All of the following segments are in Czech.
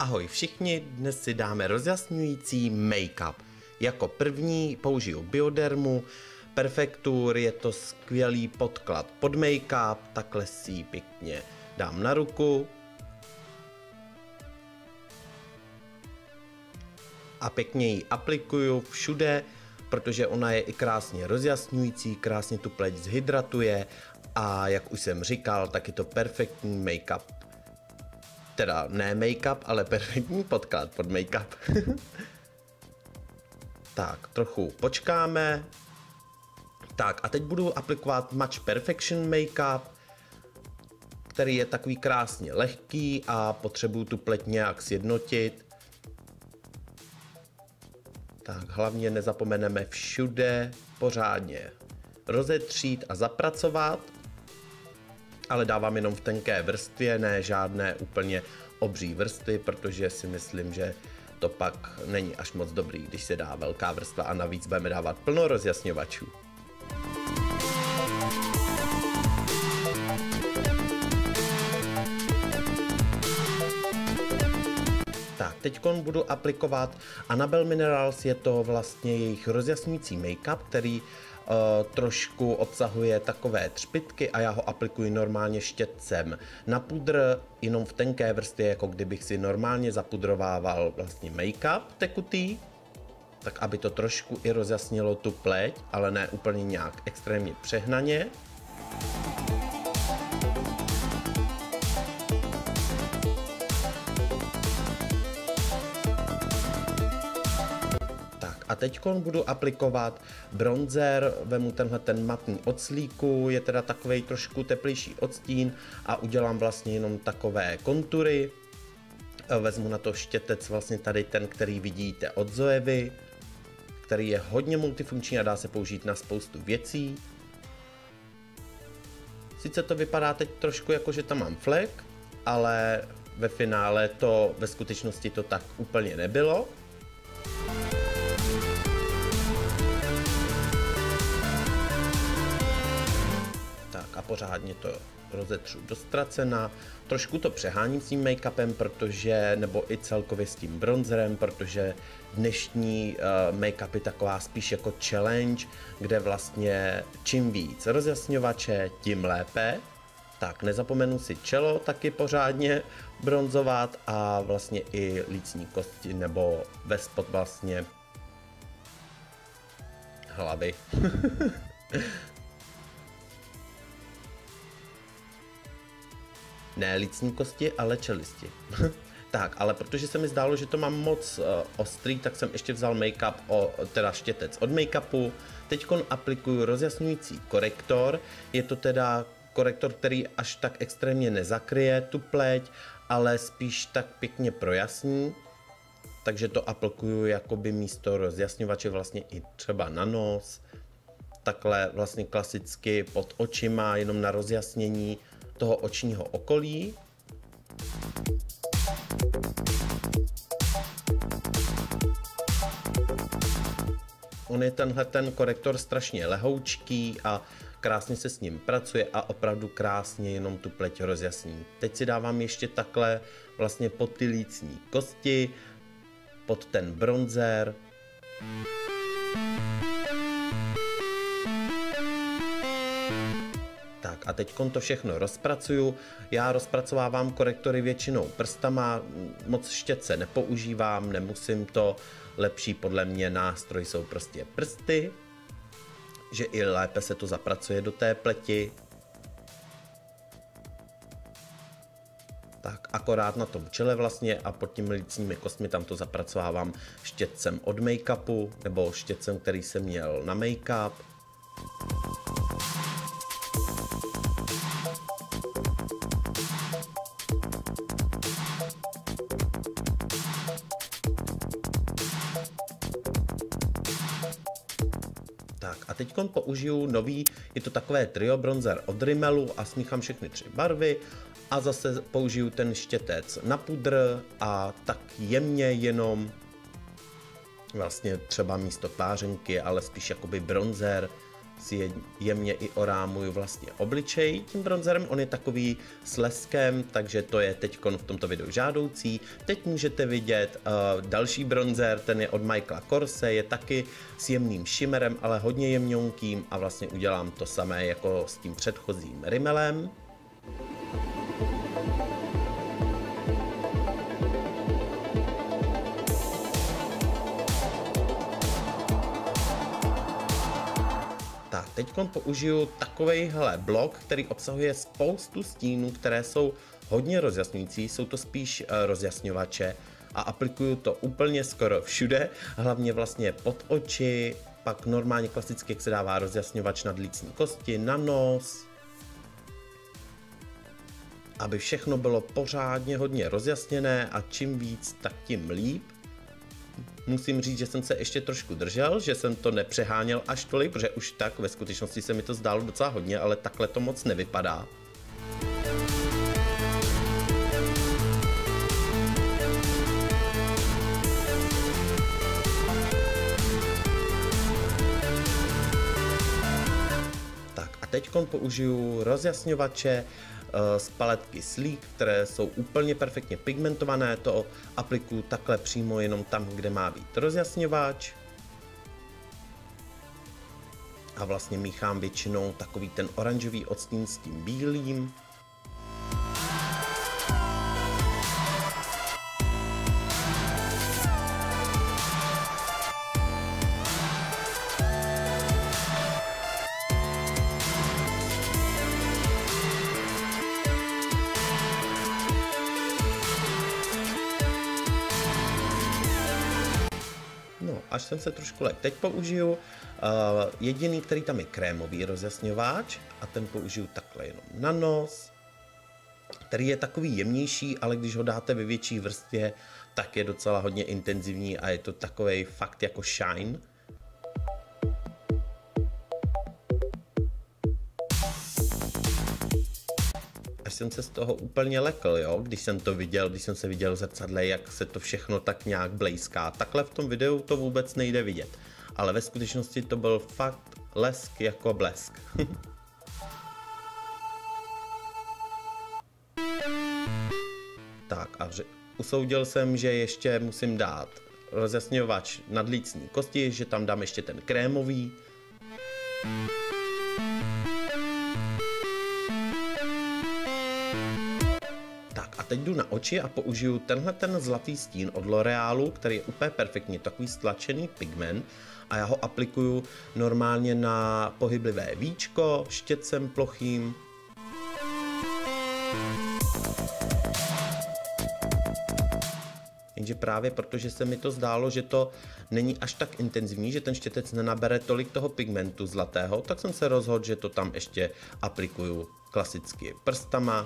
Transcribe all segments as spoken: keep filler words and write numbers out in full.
Ahoj všichni, dnes si dáme rozjasňující make-up. Jako první použiju Biodermu Perfecture, je to skvělý podklad pod make-up, takhle si ji pěkně dám na ruku. A pěkně ji aplikuju všude, protože ona je i krásně rozjasňující, krásně tu pleť zhydratuje a jak už jsem říkal, tak je to perfektní make-up. Teda ne make-up, ale perfektní podklad pod make-up. Tak, trochu počkáme. Tak a teď budu aplikovat Match Perfection make-up, který je takový krásně lehký a potřebuju tu pleť nějak sjednotit. Tak hlavně nezapomeneme všude pořádně rozetřít a zapracovat, ale dávám jenom v tenké vrstvě, ne žádné úplně obří vrstvy, protože si myslím, že to pak není až moc dobrý, když se dá velká vrstva a navíc budeme dávat plno rozjasňovačů. Tak, teďkon budu aplikovat Annabelle Minerals, je to vlastně jejich rozjasňující make-up, který Uh, trošku obsahuje takové třpytky a já ho aplikuji normálně štětcem na pudr, jenom v tenké vrstvě, jako kdybych si normálně zapudrovával vlastně make-up tekutý, tak aby to trošku i rozjasnilo tu pleť, ale ne úplně nějak extrémně přehnaně. A teď budu aplikovat bronzer, vemu tenhle ten matný od Sleeku, je teda takovej trošku teplejší odstín a udělám vlastně jenom takové kontury. Vezmu na to štětec vlastně tady ten, který vidíte od Zoevy, který je hodně multifunkční a dá se použít na spoustu věcí. Sice to vypadá teď trošku jako, že tam mám flek, ale ve finále to ve skutečnosti to tak úplně nebylo. A pořádně to rozetřu do ztracena. Trošku to přeháním s tím make-upem, protože, nebo i celkově s tím bronzerem, protože dnešní uh, make-up je taková spíš jako challenge, kde vlastně čím víc rozjasňovače, tím lépe. Tak nezapomenu si čelo taky pořádně bronzovat a vlastně i lícní kosti nebo ve spod vlastně hlavy. Ne lícní kosti, ale čelisti. Tak, ale protože se mi zdálo, že to mám moc uh, ostrý, tak jsem ještě vzal make-up, o, teda štětec od make-upu. Teďkon aplikuju rozjasňující korektor. Je to teda korektor, který až tak extrémně nezakryje tu pleť, ale spíš tak pěkně projasní. Takže to aplikuju jakoby místo rozjasňovače vlastně i třeba na nos. Takhle vlastně klasicky pod očima, jenom na rozjasnění toho očního okolí. On je tenhle ten korektor strašně lehoučký a krásně se s ním pracuje a opravdu krásně jenom tu pleť rozjasní. Teď si dávám ještě takhle vlastně pod ty lícní kosti, pod ten bronzer. Tak a teď to všechno rozpracuju. Já rozpracovávám korektory většinou prstama, moc štětce nepoužívám, nemusím to. Lepší podle mě nástroj jsou prostě prsty, že i lépe se to zapracuje do té pleti. Tak akorát na tom čele vlastně a pod těmi lícními kostmi tam to zapracovávám štětcem od make-upu nebo štětcem, který jsem měl na make-up. Tak a teď použiju nový, je to takové trio bronzer od Rimmelu a smíchám všechny tři barvy a zase použiju ten štětec na pudr a tak jemně jenom vlastně třeba místo tvářenky, ale spíš jakoby bronzer si jemně i orámuju vlastně obličej tím bronzerem, on je takový s leskem, takže to je teď v tomto videu žádoucí. Teď můžete vidět uh, další bronzer, ten je od Michaela Korse, je taky s jemným shimmerem, ale hodně jemňonkým a vlastně udělám to samé jako s tím předchozím rimelem. Tak, teď použiju takovejhle blok, který obsahuje spoustu stínů, které jsou hodně rozjasňující, jsou to spíš rozjasňovače a aplikuju to úplně skoro všude, hlavně vlastně pod oči, pak normálně klasicky, jak se dává rozjasňovač nad lícní kosti, na nos, aby všechno bylo pořádně hodně rozjasněné a čím víc, tak tím líp. Musím říct, že jsem se ještě trošku držel, že jsem to nepřeháněl až tolik, protože už tak ve skutečnosti se mi to zdálo docela hodně, ale takhle to moc nevypadá. Tak a teď použiju rozjasňovače z paletky Sleek, které jsou úplně perfektně pigmentované, to aplikuju takhle přímo jenom tam, kde má být rozjasňovač. A vlastně míchám většinou takový ten oranžový odstín s tím bílým. No, až jsem se trošku lek. Teď použiju uh, jediný, který tam je krémový rozjasňováč a ten použiju takhle jenom na nos, který je takový jemnější, ale když ho dáte ve větší vrstvě, tak je docela hodně intenzivní a je to takovej fakt jako shine. Až jsem se z toho úplně lekl, jo, když jsem to viděl, když jsem se viděl v zrcadle, jak se to všechno tak nějak blejská. Takhle v tom videu to vůbec nejde vidět, ale ve skutečnosti to byl fakt lesk jako blesk. Tak a usoudil jsem, že ještě musím dát rozjasňovač nad lícní kosti, že tam dám ještě ten krémový. A teď jdu na oči a použiju tenhle ten zlatý stín od L'Orealu, který je úplně perfektní, takový stlačený pigment a já ho aplikuju normálně na pohyblivé víčko štětcem plochým. Jenže právě protože se mi to zdálo, že to není až tak intenzivní, že ten štětec nenabere tolik toho pigmentu zlatého, tak jsem se rozhodl, že to tam ještě aplikuju klasicky prstama.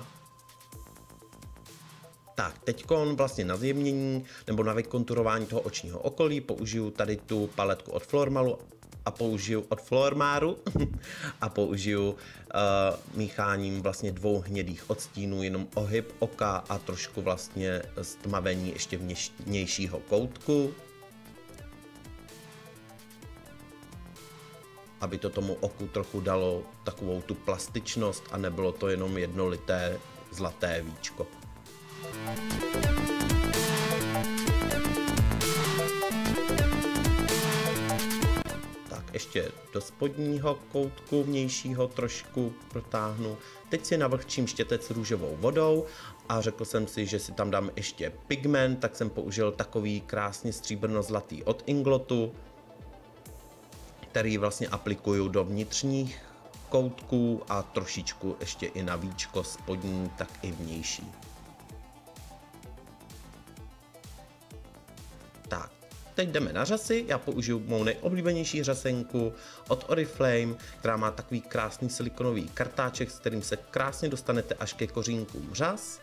Tak, teďkon vlastně na zjemnění nebo na vykonturování toho očního okolí použiju tady tu paletku od Flormalu a použiju od Flormaru a použiju uh, mícháním vlastně dvou hnědých odstínů, jenom ohyb oka a trošku vlastně stmavení ještě vnějšího koutku. Aby to tomu oku trochu dalo takovou tu plastičnost a nebylo to jenom jednolité zlaté víčko. Tak ještě do spodního koutku vnějšího trošku protáhnu. Teď si navlhčím štětec růžovou vodou a řekl jsem si, že si tam dám ještě pigment, tak jsem použil takový krásně stříbrno-zlatý od Inglotu, který vlastně aplikuju do vnitřních koutků a trošičku ještě i na víčko spodní, tak i vnější. Tak, teď jdeme na řasy, já použiju mou nejoblíbenější řasenku od Oriflame, která má takový krásný silikonový kartáček, s kterým se krásně dostanete až ke kořínkům řas.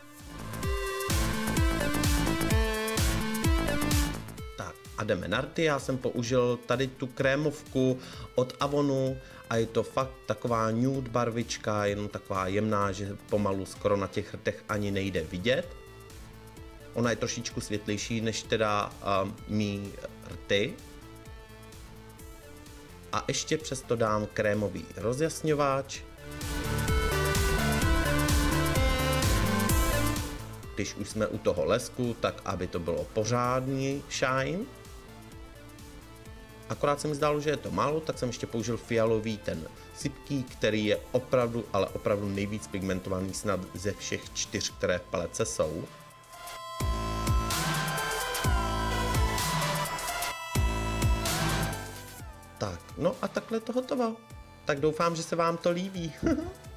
Tak a jdeme na rty, já jsem použil tady tu krémovku od Avonu a je to fakt taková nude barvička, jenom taková jemná, že pomalu skoro na těch rtech ani nejde vidět. Ona je trošičku světlejší než teda uh, mý rty. a ještě přesto dám krémový rozjasňovač. Když už jsme u toho lesku, tak aby to bylo pořádný shine. Akorát se mi zdálo, že je to málo, tak jsem ještě použil fialový ten sypký, který je opravdu, ale opravdu nejvíc pigmentovaný snad ze všech čtyř, které v palece jsou. Tak, no a takhle to hotovo. Tak doufám, že se vám to líbí.